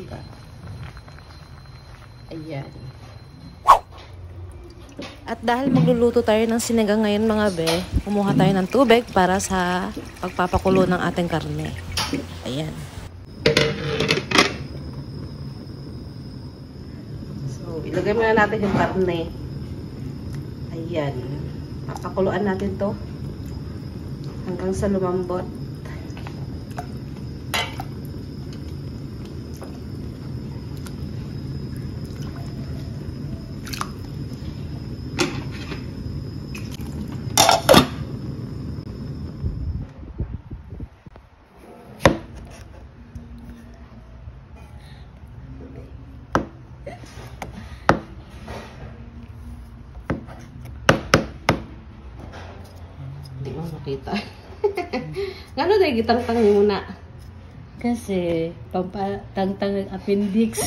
Diba? Ayan. At dahil magluluto tayo ng sinigang ngayon mga be, kumuha tayo ng tubig para sa pagpapakulo ng ating karne. Ayan. So, ilagay muna natin yung karne. Ayan. Papakuluan natin to hanggang sa lumambot. Hindi mo makita. Ngano dahil gitang-tang niyo muna? Kasi, pampatang-tang ang appendix.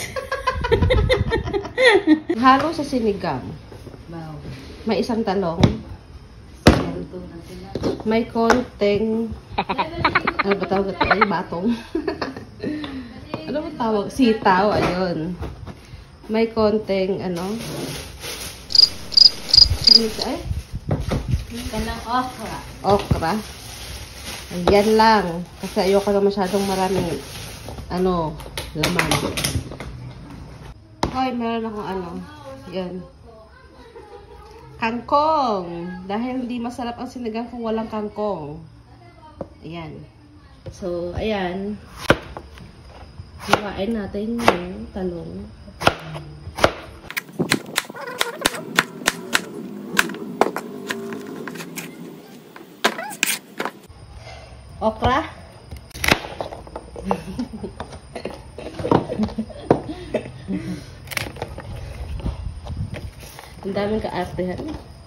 Halo sa sinigang. Wow. May isang talong. Saluto na sila. May konting ano ba tawag ito? Ay, batong. Ano ba tawag? Sitaw, ayun. May konting ano? Ay, Kanang okra. okra. Ayan lang. Kasi ayoko na masyadong maraming ano, laman. Hoy, meron akong ano. Yan. Kangkong. Dahil hindi masarap ang sinigang kung walang kangkong. Ayan. So, ayan. Hiwain natin yung talong. Okra. Ang daming kaartehan.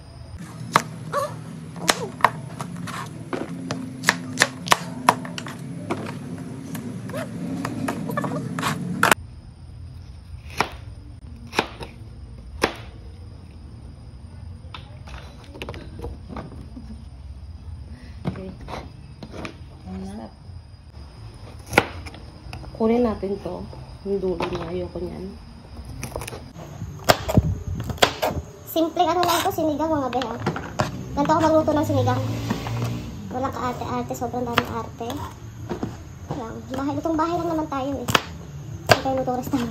Okay. Kunin natin to. Yung dulo niya. Ayoko niyan. Simple ano lang ito, sinigang mga beha. Ganito ako magluto ng sinigang. Walang kaarte-arte, sobrang daming arte. Lang. Lutong bahay lang naman tayo eh. Hindi tayo lutong restaurant.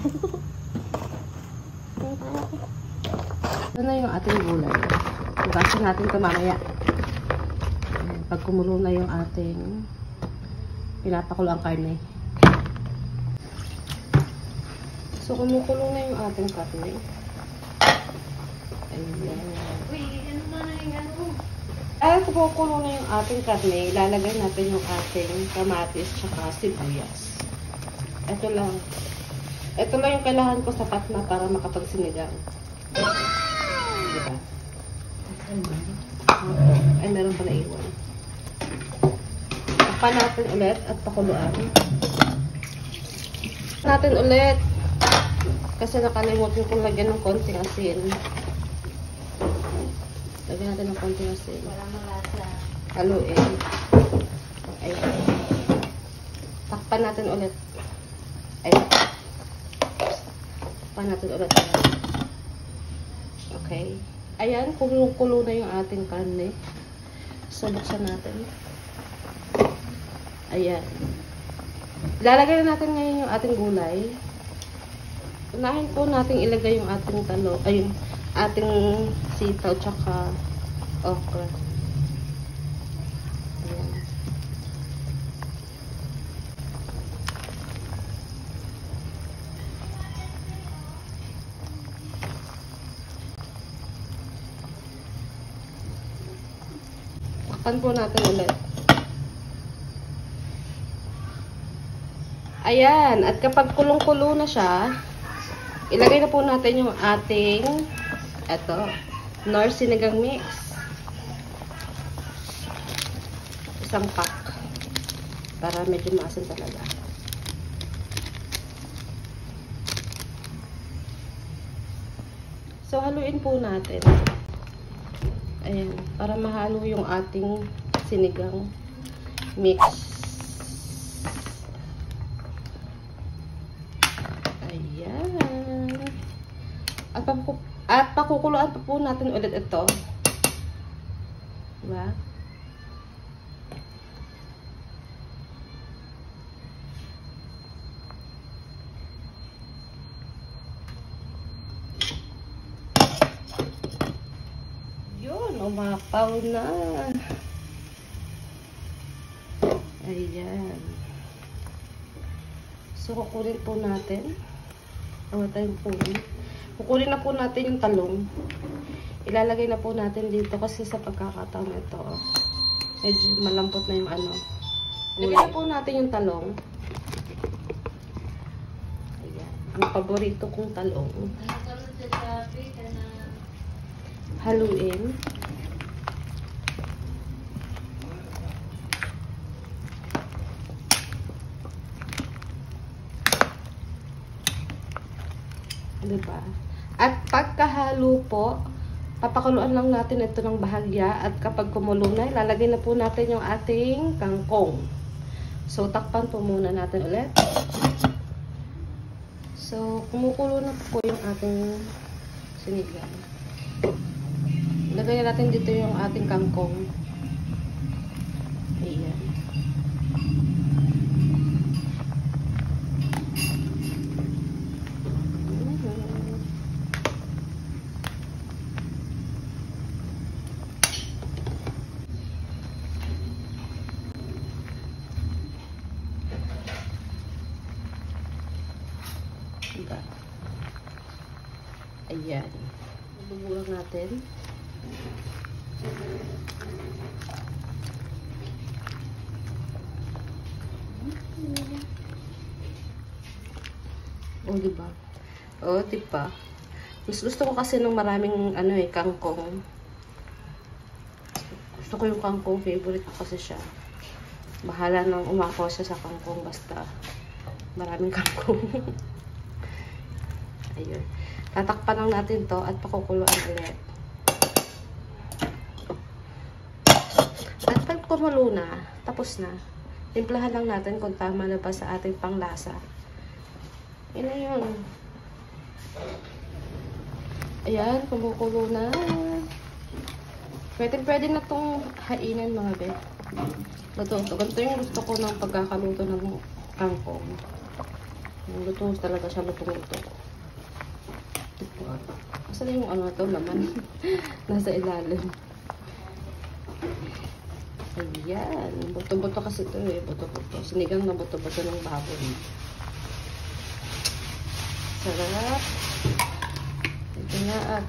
Ito na yung ating gulay. Ibasin natin ito mamaya. Pag kumulo na yung ating pinapakulo ang karne. So, kumukulo na yung ating karne. Ayan. Uy, ano na yung ano? Dahil kumukulo na yung ating karne, ilalagay natin yung ating kamatis tsaka sibuyas. Ito lang. Ito lang yung kailangan ko sapat na para makapagsinigang. Diba? Ay, meron pa na iwan. Takpan natin ulit at pakuluan. Natin ulit. Kasi nakalimutan kong lagyan ng konting asin. Lagyan natin ng konting asin. Walang malasa. Haluin. Ayan. Takpan natin ulit. Ayan. Takpan natin ulit. Okay. Ayan, kulo na yung ating karne. So, buksan natin. Ayan. Ilalagay na natin ngayon yung ating gulay. Unahin po natin ilagay yung ating talong, ay yung ating sitaw tsaka okra. Ayan. Takpan po natin ulit. Ayan, at kapag kulong-kulo na siya, ilagay na po natin yung ating Knorr sinigang mix. Isang pack. Para medyo maasin talaga. So, haluin po natin. Ayan, para mahalo yung ating sinigang mix. Pakukuluan pa po natin ulit ito. Diba? Yun, umapaw na. Ayan. So, kukunin po natin. Awa tayong punin. Kukunin na po natin yung talong. Ilalagay na po natin dito kasi sa pagkakataon ito, medyo malambot na yung ano. Lagay na po natin yung talong. Ayan. Ang paborito kong talong. Haluin. Diba? At pagkahalo po, papakuluan lang natin ito ng bahagya at kapag kumulo na, ilalagay na po natin yung ating kangkong. So, takpan po muna natin ulit. So, kumukulo na po yung ating sinigang. Ilagay natin dito yung ating kangkong. Ayan. Diba? Ayan. Bubulang natin. O, diba? O, diba? Mas gusto ko kasi ng maraming, kangkong. Gusto ko yung kangkong. Favorite ko kasi siya. Bahala nang umako siya sa kangkong. Basta maraming kangkong. Ayun. Tatakpan lang natin to at pakukuluan ulit. At pag kumulo na, tapos na. Timplahan lang natin kung tama na ba sa ating panglasa. Yun na yun. Ayan, kumukulo na. Pwede na tong hainin mga bet. Luto. Ganito yung gusto ko ng pagkakaluto ng kangkong. Luto talaga siya, lutong-luto. Saan yung laman? Nasa ilalim. Ayan. Buto-buto kasi ito eh. Buto-buto. Sinigang na buto-buto ng baboy. Sarap. Ito na at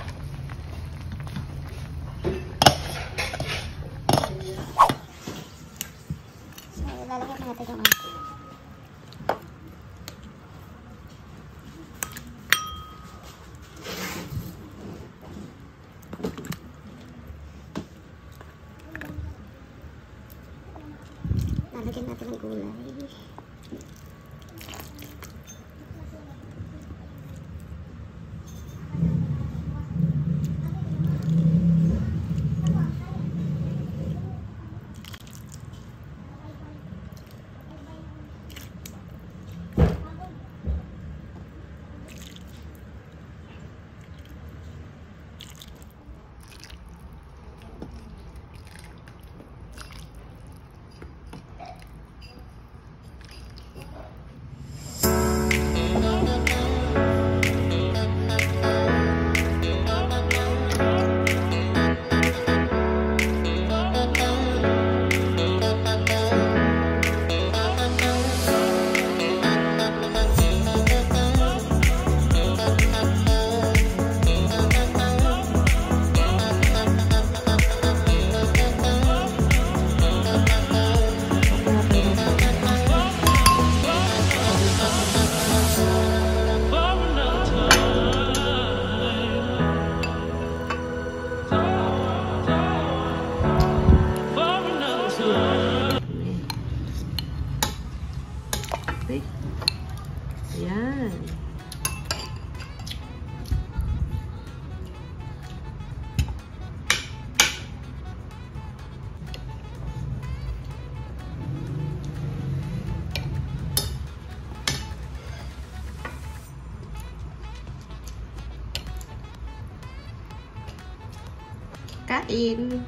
So, lalagyan natin yung lalagyan natin ng gulay. Ayan. Kain!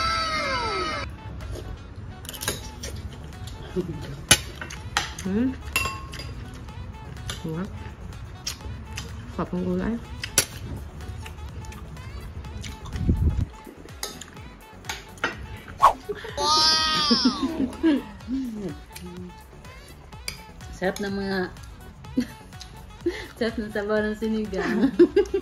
Sarap. Sarap ng gulay. Sarap ng mga... Sarap ng sabaw ng sinigang.